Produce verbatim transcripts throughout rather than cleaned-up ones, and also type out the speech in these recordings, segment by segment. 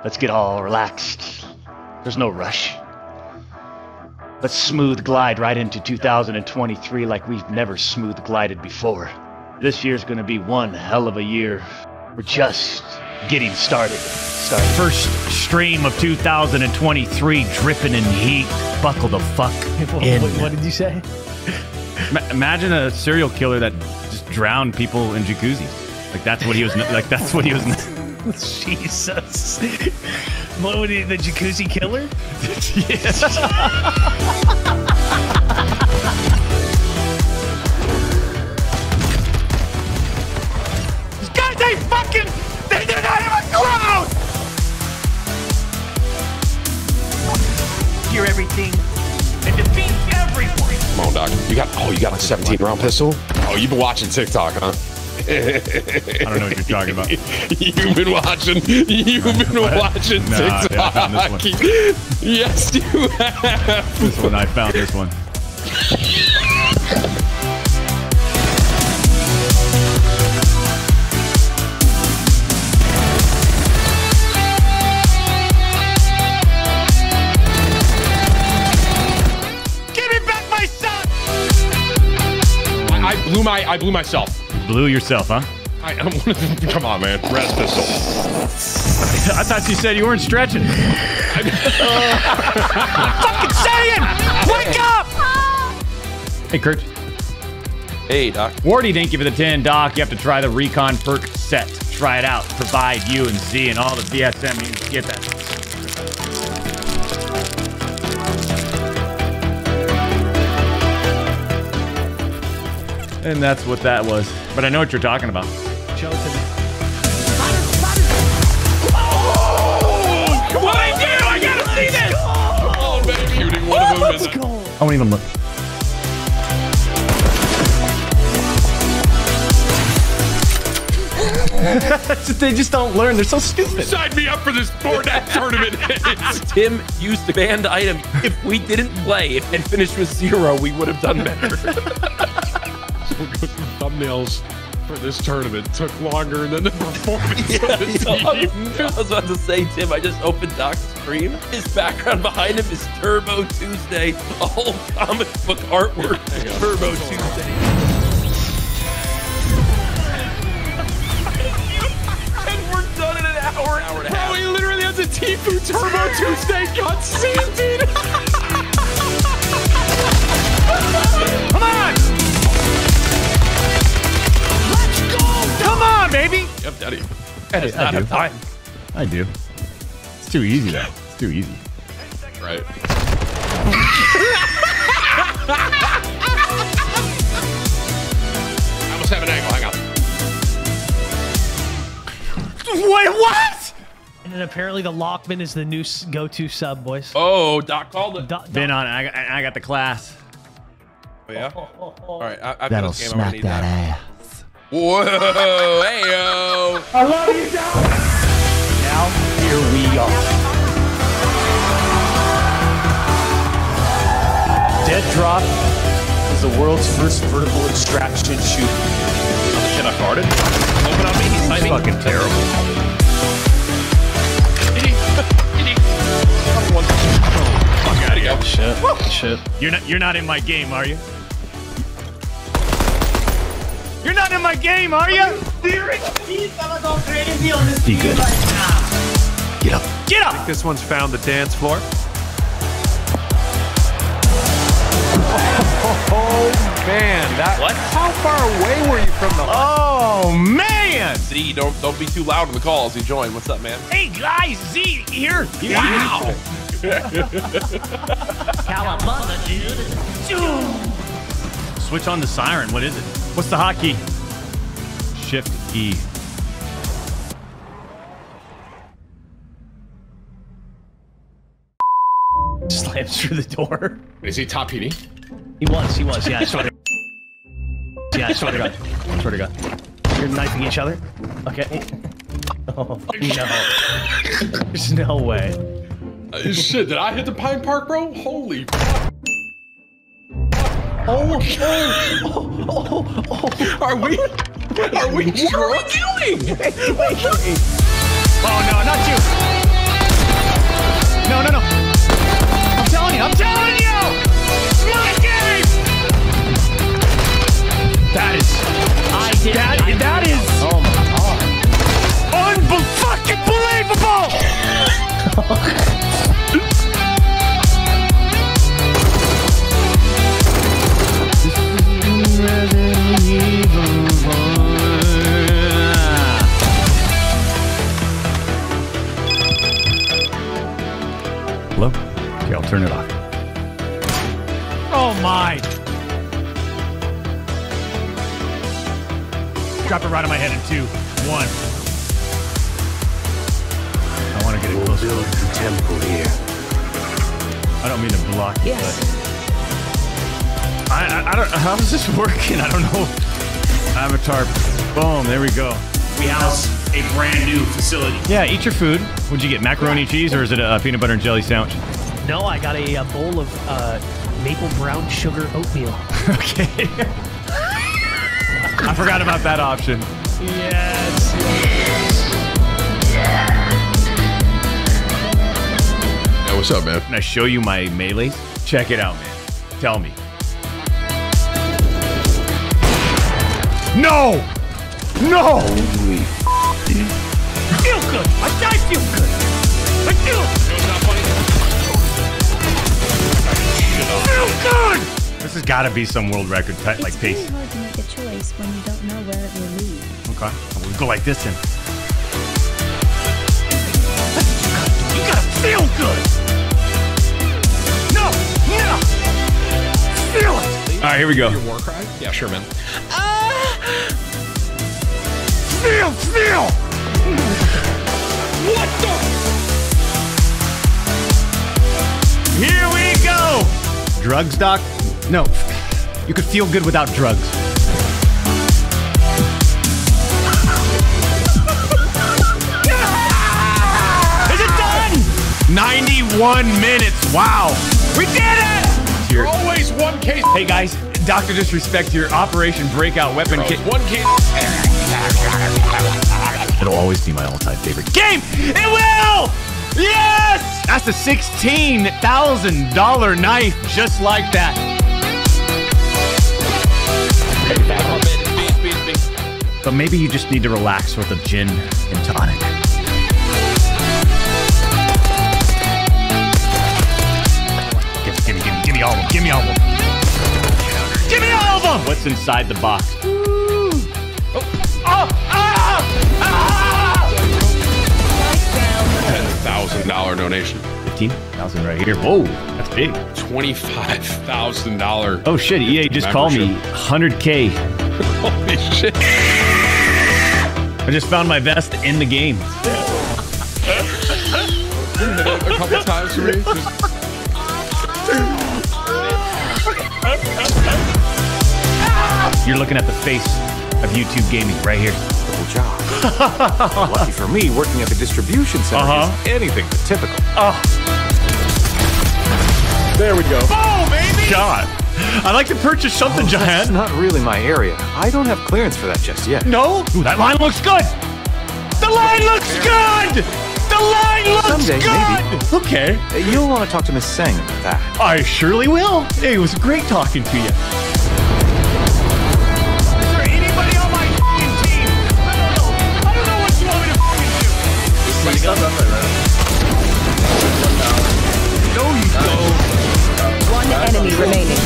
Let's get all relaxed. There's no rush. Let's smooth glide right into two thousand twenty-three like we've never smooth glided before. This year's gonna be one hell of a year. We're just getting started. started. First stream of two thousand twenty-three, dripping in heat. Buckle the fuck in. What, what did you say? Ma imagine a serial killer that just drowned people in jacuzzis. Like that's what he was. Like that's what he was. Jesus. What would he? The jacuzzi killer? Yes. These guys ain't fucking. They did not even go out. Hear everything and defeat everyone. Come on, Doc. You got, oh, you got a seventeen round pistol? Oh, you've been watching TikTok, huh? I don't know what you're talking about. You've been watching, you've been What? watching No, TikTok. yeah, I found this one. Yes, you have. This one, I found this one. I blew my, I blew myself. Blew yourself, huh? I, I don't want to, come on, man. Red pistol. I thought you said you weren't stretching. I'm fucking saying! Wake up! Hey, Kurt. Hey, Doc. Wardy, thank you for the ten. Doc, you have to try the Recon perk set. Try it out. Provide you and Z and all the B S M units. Get that. And that's what that was. But I know what you're talking about. Show it to me. Oh, come on, I do! I gotta see this! Come on, baby. Shooting one of them. Let's go. I won't even look. They just don't learn. They're so stupid. Sign me up for this Fortnite tournament. Tim used the banned item. If we didn't play and finished with zero, we would have done better. Thumbnails for this tournament took longer than the performance Yeah, of the so I, team. was, I was about to say, Tim, I just opened Doc's stream. His background behind him is Turbo Tuesday, a whole comic book artwork. Turbo Tuesday. And we're done in an hour, hour and a half. Bro, he literally has a Tfue Turbo Tuesday cutscene, dude. Come on! Let's go! Come on, baby! Yep, Daddy. That is I not do. have time. I do. It's too easy, though. It's too easy. Right. I almost have an angle. Hang on. Wait, what? And then apparently the Lockman is the new s- go-to sub, boys. Oh, Doc called it. Do- do- Been on. I got, I got the class. Oh, yeah? All right, I, after That'll this game, I'm gonna smack need that that. ass. Whoa, hey-yo. I love you, Doc! Now, here we are. Dead Drop is the world's first vertical extraction shooter. Oh, the shit I farted? Open on me, he's It's timing. fucking terrible. Fuck out of here. Shit, shit. You're not. You're not in my game, are you? You're not in my game, are you? Be good. Get up. Get up. This one's found the dance floor. Oh man, that. What? How far away were you from the? Oh man. Z, don't don't be too loud in the call as you join. What's up, man? Hey guys, Z here. Wow. Switch on the siren. What is it? What's the hotkey? Shift E. slams through the door. Is he top P D? He was, he was, yeah, I swear to Yeah, I swear to God. I swear to God. You're knifing each other? Okay. Oh, no. There's no way. Uh, shit, did I hit the Pine Park, bro? Holy fuck. Oh, oh, oh, oh, oh. Are we? Are we? What are we doing? Wait, wait, wait. Oh no, not you! Hello? Okay, I'll turn it off. Oh my! Drop it right on my head in two, one. I want to get it closer. Build the temple here. I don't mean to block you, Yes. but I, I, I don't. How is this working? I don't know. Avatar. Boom. There we go. We house a brand new facility. Yeah, eat your food. What'd you get? Macaroni and cheese, or is it a peanut butter and jelly sandwich? No, I got a, a bowl of uh, maple brown sugar oatmeal. Okay. I forgot about that option. Yes. Yeah, what's up, man? Can I show you my melees? Check it out, man. Tell me. No! No! Holy Feel good. I, I feel good. I feel. It's not funny. Feel good! This has got to be some world record type, like It's pace. really hard to make a choice when you don't know where it will lead. Okay. We'll go like this then. You gotta feel good. No, no. Feel it. All right, here we go. Your war cry? Yeah, sure, man. Feel, feel! What the? Here we go! Drugs, Doc? No. You could feel good without drugs. Is it done? ninety-one minutes. Wow. We did it! Here. Always one case. Hey, guys. Doctor Disrespect here. Operation Breakout Weapon Kit. One case. It'll always be my all-time favorite game. It will! Yes! That's a sixteen thousand dollar knife, just like that. But maybe you just need to relax with a gin and tonic. Give, give me, give me, give me all of them. Give me all of them. Give me all of them! What's inside the box? Oh! Oh! Ah! Ah! Ten thousand dollar donation. Fifteen thousand right here. Whoa, that's big. Twenty-five thousand dollar. Oh shit! E A just called me. one hundred K. Holy shit! I just found my vest in the game. A couple times for me. Just... You're looking at the face of YouTube gaming right here. Good job. Lucky for me, working at the distribution center Uh-huh. is anything but typical. Oh, There we go. oh baby! God, I'd like to purchase something, That's Jahan. not really my area. I don't have clearance for that just yet. No? Ooh, that line looks good. The line looks good. The line looks Someday, good. maybe. Okay, Uh, You'll want to talk to Miss Sang about that. I surely will. Hey, it was great talking to you. Is there anybody on my f***ing team? I don't know. I don't know what you want me to f***ing do. No, you don't. One enemy remaining.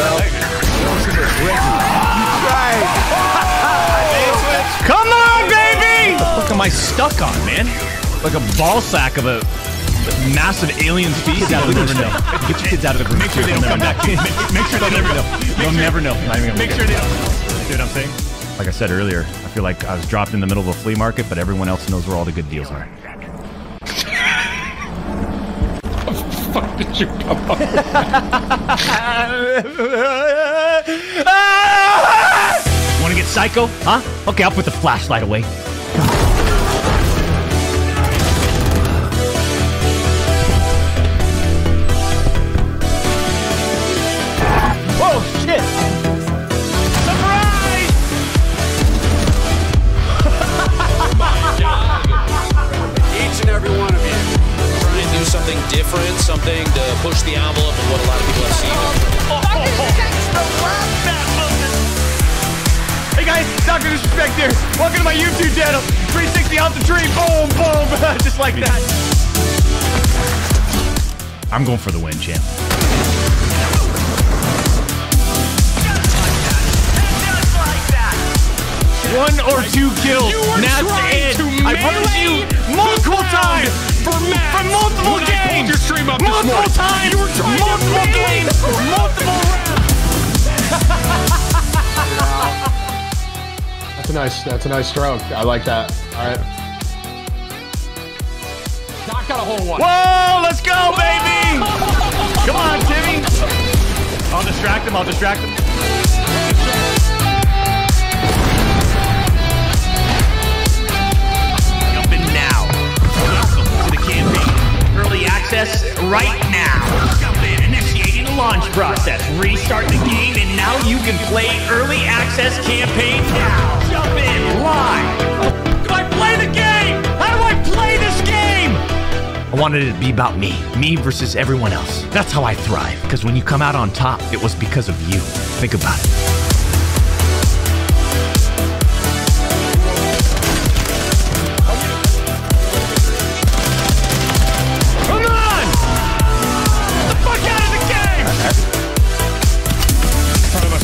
Come on, baby! What am I stuck on, man? Like a ball sack of a massive alien species. You'll never know. Get your kids out of the room. Make sure they don't come back. Make sure they'll never know. They'll never know. Make sure they don't. See what I'm saying? Like I said earlier, I feel like I was dropped in the middle of a flea market, but everyone else knows where all the good deals are. Fuck did you come up? Want to get psycho? Huh? Okay, I'll put the flashlight away. Whoa, shit! Surprise! Each and every one of you trying to do something different, something to push the envelope of what a lot of people have seen. Hey guys, Doctor Disrespect here. Welcome to my YouTube channel. three sixty off the tree. Boom, boom. Just like that. I'm going for the win, champ. One or two kills. You were That's trying it. to I promise you melee multiple the ground times for Max for multiple when I pulled games. your stream about this multiple morning. times. You were trying multiple to games, multiple rounds. That's a nice. That's a nice stroke. I like that. All right. Doc got a whole one. Whoa, let's go, baby! Come on, Timmy. I'll distract him. I'll distract him. Jump in now. Welcome to the campaign. Early access right now. Jump in, initiating the launch process. Restart the game, and now you can play early access campaign now. Jump in live. Do I play the game? How do I play this game? I wanted it to be about me. Me versus everyone else. That's how I thrive. Because when you come out on top, it was because of you. Think about it. Come on! Get the fuck out of the game! In front of us.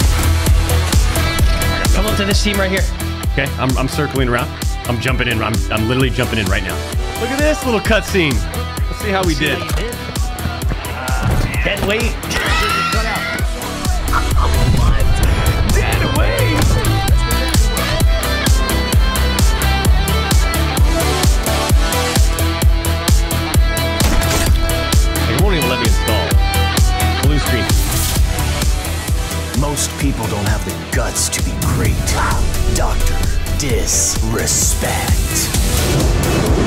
Come on to this team right here. Okay, I'm, I'm circling around. I'm jumping in. I'm, I'm literally jumping in right now. Look at this little cutscene. Let's see how we did. Dead weight. Dead weight. It won't even let me install. Blue screen. Most people don't have the guts to be great. Doctor Disrespect.